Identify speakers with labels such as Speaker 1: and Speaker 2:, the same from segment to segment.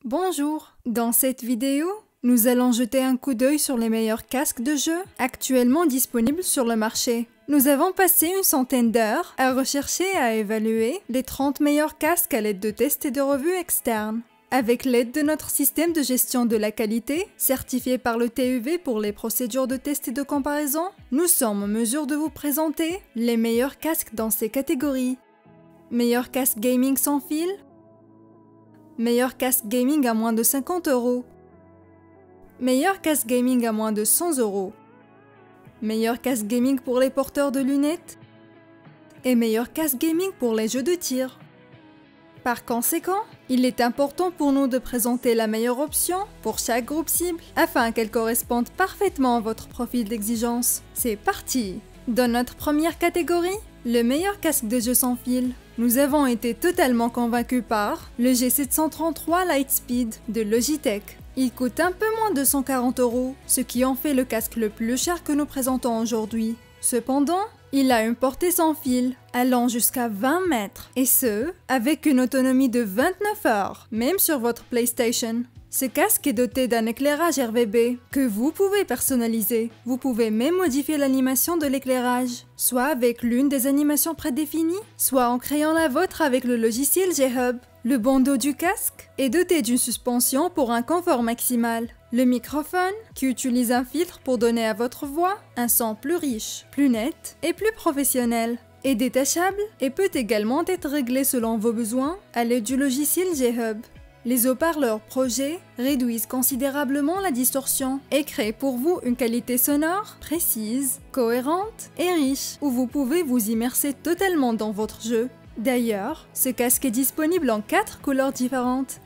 Speaker 1: Bonjour! Dans cette vidéo, nous allons jeter un coup d'œil sur les meilleurs casques de jeu actuellement disponibles sur le marché. Nous avons passé une centaine d'heures à rechercher et à évaluer les 30 meilleurs casques à l'aide de tests et de revues externes. Avec l'aide de notre système de gestion de la qualité, certifié par le TÜV pour les procédures de test et de comparaison, nous sommes en mesure de vous présenter les meilleurs casques dans ces catégories. Meilleur casque gaming sans fil, meilleur casque gaming à moins de 50 €, meilleur casque gaming à moins de 100 €, meilleur casque gaming pour les porteurs de lunettes et meilleur casque gaming pour les jeux de tir. Par conséquent, il est important pour nous de présenter la meilleure option pour chaque groupe cible afin qu'elle corresponde parfaitement à votre profil d'exigence. C'est parti! Dans notre première catégorie, le meilleur casque de jeu sans fil. Nous avons été totalement convaincus par le G733 Lightspeed de Logitech. Il coûte un peu moins de 140 €, ce qui en fait le casque le plus cher que nous présentons aujourd'hui. Cependant, il a une portée sans fil, allant jusqu'à 20 mètres, et ce, avec une autonomie de 29 heures, même sur votre PlayStation. Ce casque est doté d'un éclairage RGB que vous pouvez personnaliser. Vous pouvez même modifier l'animation de l'éclairage, soit avec l'une des animations prédéfinies, soit en créant la vôtre avec le logiciel G-Hub. Le bandeau du casque est doté d'une suspension pour un confort maximal. Le microphone, qui utilise un filtre pour donner à votre voix un son plus riche, plus net et plus professionnel, est détachable et peut également être réglé selon vos besoins à l'aide du logiciel G-Hub. Les haut-parleurs Pro-G réduisent considérablement la distorsion et créent pour vous une qualité sonore précise, cohérente et riche, où vous pouvez vous immerser totalement dans votre jeu. D'ailleurs, ce casque est disponible en 4 couleurs différentes.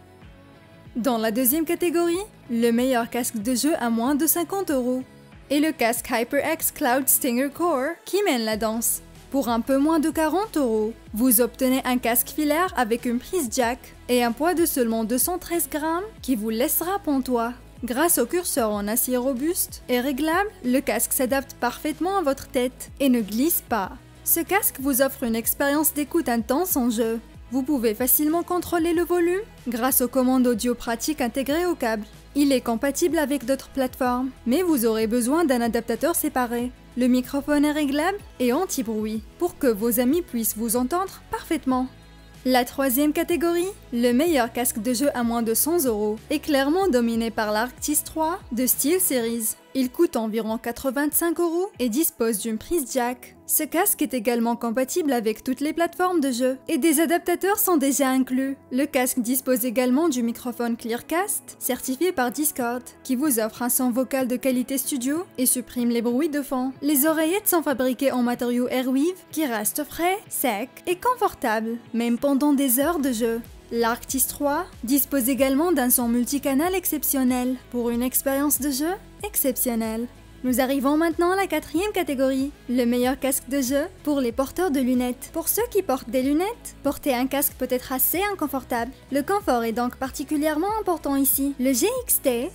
Speaker 1: Dans la deuxième catégorie, le meilleur casque de jeu à moins de 50 € est le casque HyperX Cloud Stinger Core qui mène la danse. Pour un peu moins de 40 €, vous obtenez un casque filaire avec une prise jack et un poids de seulement 213 grammes qui vous laissera pantois. Grâce au curseur en acier robuste et réglable, le casque s'adapte parfaitement à votre tête et ne glisse pas. Ce casque vous offre une expérience d'écoute intense en jeu. Vous pouvez facilement contrôler le volume grâce aux commandes audio pratiques intégrées au câble. Il est compatible avec d'autres plateformes, mais vous aurez besoin d'un adaptateur séparé. Le microphone est réglable et anti-bruit pour que vos amis puissent vous entendre parfaitement. La troisième catégorie, le meilleur casque de jeu à moins de 100 € est clairement dominé par l'Arctis 3 de SteelSeries. Il coûte environ 85 € et dispose d'une prise jack. Ce casque est également compatible avec toutes les plateformes de jeu et des adaptateurs sont déjà inclus. Le casque dispose également du microphone Clearcast, certifié par Discord, qui vous offre un son vocal de qualité studio et supprime les bruits de fond. Les oreillettes sont fabriquées en matériaux Airweave qui restent frais, secs et confortables, même pendant des heures de jeu. L'Arctis 3 dispose également d'un son multicanal exceptionnel pour une expérience de jeu exceptionnelle. Nous arrivons maintenant à la quatrième catégorie, le meilleur casque de jeu pour les porteurs de lunettes. Pour ceux qui portent des lunettes, porter un casque peut être assez inconfortable. Le confort est donc particulièrement important ici. Le GXT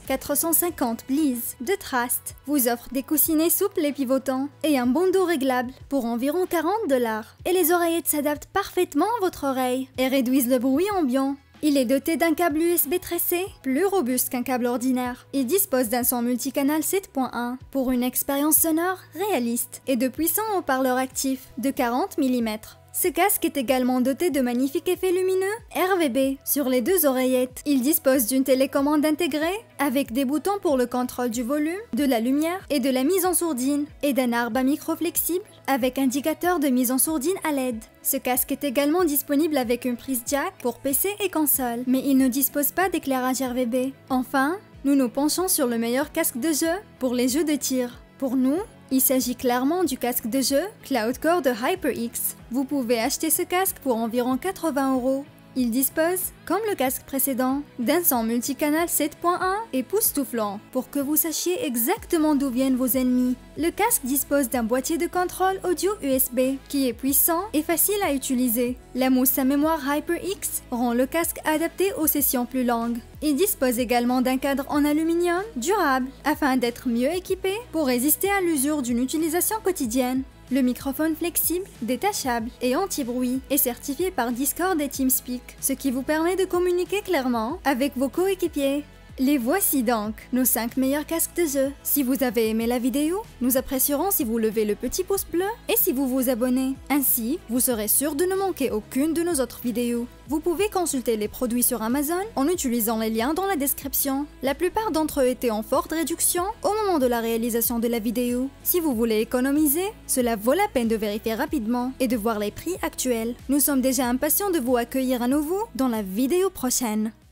Speaker 1: 450 Bliss de Trust vous offre des coussinets souples et pivotants et un bandeau réglable pour environ 40 $. Et les oreillettes s'adaptent parfaitement à votre oreille et réduisent le bruit ambiant. Il est doté d'un câble USB tressé, plus robuste qu'un câble ordinaire. Il dispose d'un son multicanal 7.1 pour une expérience sonore réaliste et de puissants haut-parleurs actifs de 40 mm. Ce casque est également doté de magnifiques effets lumineux RGB sur les deux oreillettes. Il dispose d'une télécommande intégrée avec des boutons pour le contrôle du volume, de la lumière et de la mise en sourdine et d'un arbre à micro flexible avec indicateur de mise en sourdine à LED. Ce casque est également disponible avec une prise jack pour PC et console, mais il ne dispose pas d'éclairage RGB. Enfin, nous nous penchons sur le meilleur casque de jeu pour les jeux de tir. Pour nous, il s'agit clairement du casque de jeu Cloud Core de HyperX. Vous pouvez acheter ce casque pour environ 80 €. Il dispose, comme le casque précédent, d'un son multicanal 7.1 époustouflant pour que vous sachiez exactement d'où viennent vos ennemis. Le casque dispose d'un boîtier de contrôle audio USB qui est puissant et facile à utiliser. La mousse à mémoire HyperX rend le casque adapté aux sessions plus longues. Il dispose également d'un cadre en aluminium durable afin d'être mieux équipé pour résister à l'usure d'une utilisation quotidienne. Le microphone flexible, détachable et anti-bruit est certifié par Discord et TeamSpeak, ce qui vous permet de communiquer clairement avec vos coéquipiers. Les voici donc, nos 5 meilleurs casques de jeu. Si vous avez aimé la vidéo, nous apprécierons si vous levez le petit pouce bleu et si vous vous abonnez. Ainsi, vous serez sûr de ne manquer aucune de nos autres vidéos. Vous pouvez consulter les produits sur Amazon en utilisant les liens dans la description. La plupart d'entre eux étaient en forte réduction au moment de la réalisation de la vidéo. Si vous voulez économiser, cela vaut la peine de vérifier rapidement et de voir les prix actuels. Nous sommes déjà impatients de vous accueillir à nouveau dans la vidéo prochaine.